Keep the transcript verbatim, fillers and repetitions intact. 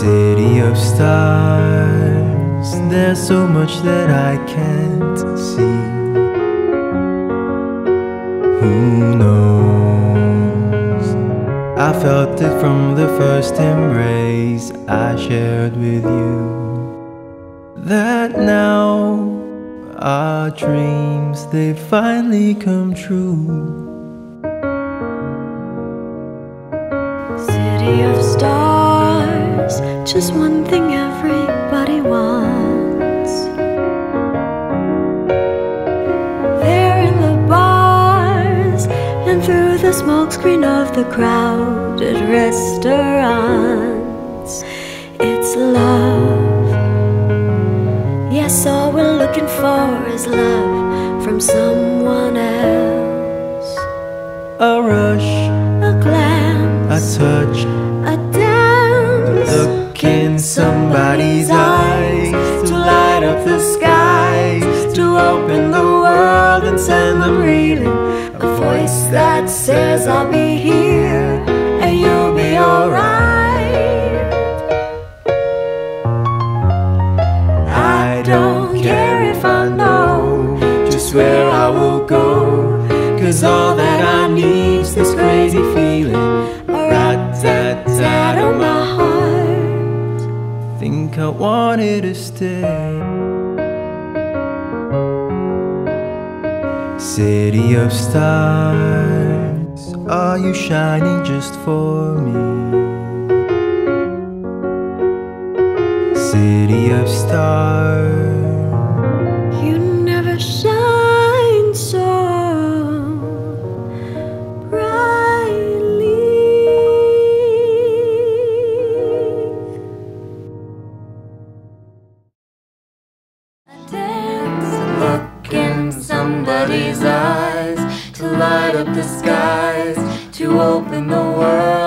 City of stars, there's so much that I can't see. Who knows? I felt it from the first embrace I shared with you, that now our dreams, they finally come true. City of stars, just one thing everybody wants. There in the bars and through the smokescreen of the crowded restaurants, it's love. Yes, all we're looking for is love from someone else. A rush, a glance, a touch, a dance. Look in somebody's eyes to light up the skies, to open the world and send them reeling. A voice that says I'll be here and you'll be alright. I don't care if I know just where I will go, 'cause all that I need's this crazy feeling, a rat-tat-tat on my heart. Think I wanted to stay. City of stars, are you shining just for me? City of stars, you never shine so brightly. A dance, look in somebody's eyes to light up the skies, to open the world